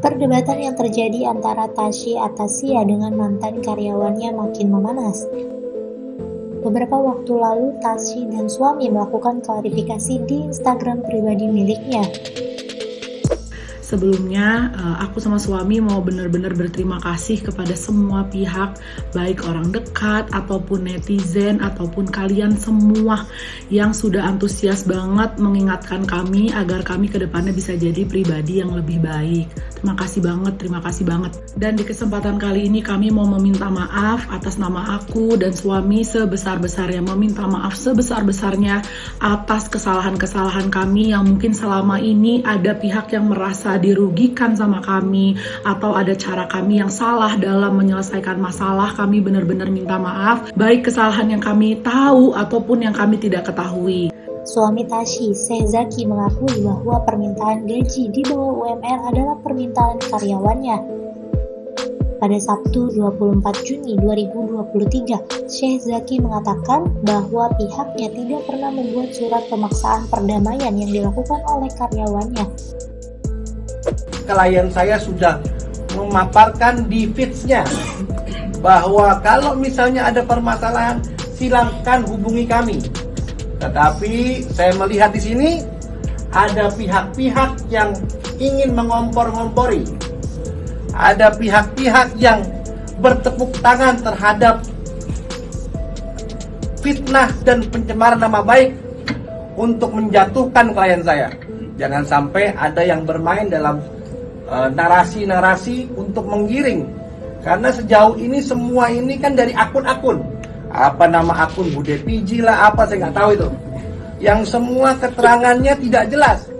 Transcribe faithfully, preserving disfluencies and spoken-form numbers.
Perdebatan yang terjadi antara Tashy Atassia dengan mantan karyawannya makin memanas. Beberapa waktu lalu, Tashy dan suami melakukan klarifikasi di Instagram pribadi miliknya. Sebelumnya, aku sama suami mau benar-benar berterima kasih kepada semua pihak, baik orang dekat, ataupun netizen, ataupun kalian semua yang sudah antusias banget mengingatkan kami agar kami ke depannya bisa jadi pribadi yang lebih baik. Terima kasih banget, terima kasih banget. Dan di kesempatan kali ini kami mau meminta maaf atas nama aku dan suami sebesar-besarnya, meminta maaf sebesar-besarnya atas kesalahan-kesalahan kami yang mungkin selama ini ada pihak yang merasa dirugikan sama kami, atau ada cara kami yang salah dalam menyelesaikan masalah. Kami benar-benar minta maaf, baik kesalahan yang kami tahu ataupun yang kami tidak ketahui. Suami Tashy, Syekh Zaki, mengakui bahwa permintaan gaji di bawah U M R adalah permintaan karyawannya. Pada Sabtu dua puluh empat Juni dua ribu dua puluh tiga, Syekh Zaki mengatakan bahwa pihaknya tidak pernah membuat surat pemaksaan perdamaian yang dilakukan oleh karyawannya. Klien saya sudah memaparkan di feeds-nya bahwa kalau misalnya ada permasalahan silakan hubungi kami. Tetapi saya melihat di sini ada pihak-pihak yang ingin mengompor-ngompori. Ada pihak-pihak yang bertepuk tangan terhadap fitnah dan pencemaran nama baik untuk menjatuhkan klien saya. Jangan sampai ada yang bermain dalam narasi-narasi uh, untuk menggiring, karena sejauh ini semua ini kan dari akun-akun, apa nama akun Bude Piji lah, apa saya nggak tahu itu, yang semua keterangannya tidak jelas.